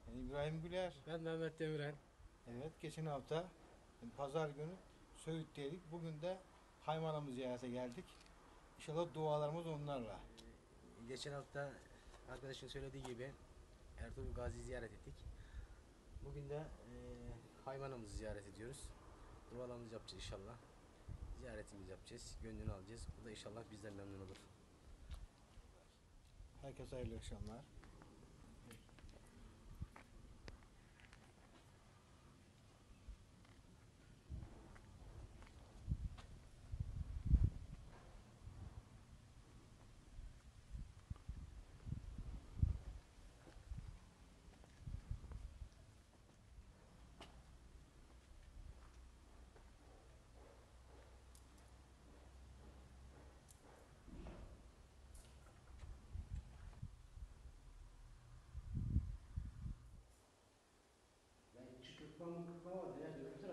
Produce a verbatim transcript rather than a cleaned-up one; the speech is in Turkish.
Ben İbrahim Güler. Ben Mehmet Demirel. Evet, geçen hafta pazar günü Söğüt'teydik. Bugün de Haymanam'ı ziyarete geldik. İnşallah dualarımız onlarla. Geçen hafta arkadaşın söylediği gibi Ertuğrul Gazi'yi ziyaret ettik. Bugün de e, Hayvanımızı ziyaret ediyoruz. Dualarımızı yapacağız inşallah. Ziyaretimizi yapacağız. Gönlünü alacağız. Bu da inşallah bizden memnun olur. Herkese hayırlı akşamlar. Ben çıkırtma mı kırpma var. Neler diyorsun?